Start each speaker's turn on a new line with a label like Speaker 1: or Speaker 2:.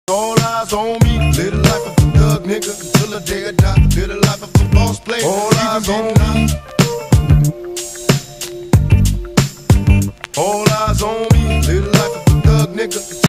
Speaker 1: All eyes on me, live the life of a thug nigga until the day I die. Live the life of a boss player. All eyes on me. All eyes on me, live the life of a thug nigga.